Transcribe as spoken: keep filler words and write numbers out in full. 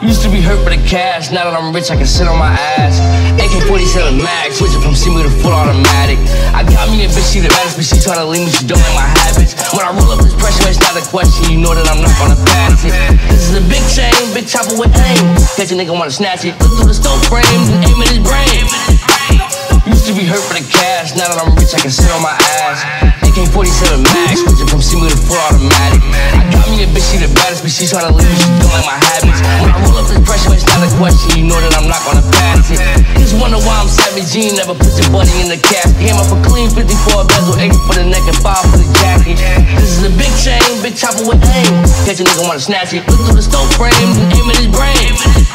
Used to be hurt for the cash, now that I'm rich I can sit on my ass. A K forty-seven Max, switching from semi to full automatic. I got me a bitch, she the baddest, but she tryna leave me, she don't like my habits. When I roll up this pressure, it's not a question, you know that I'm not gonna pass it. This is a big chain, big chopper with aim. Catch a nigga wanna snatch it, look through the stove frame and aim at his brain. Used to be hurt for the cash, now that I'm rich I can sit on my ass. A K forty-seven Max, switching from semi to full automatic. I got me a bitch, she the baddest, but she tryna leave me, she don't like my habits. When I roll up this pressure, it's not a question, you know that I'm not gonna pass it. Just wonder why I'm Savage G, never put your buddy in the casket. Came up a clean fifty-four bezel, eight for the neck and five for the jacket. This is a big chain, big chopper with aim. Catch a nigga wanna snatch it, look through the stove frame and aim at his brain.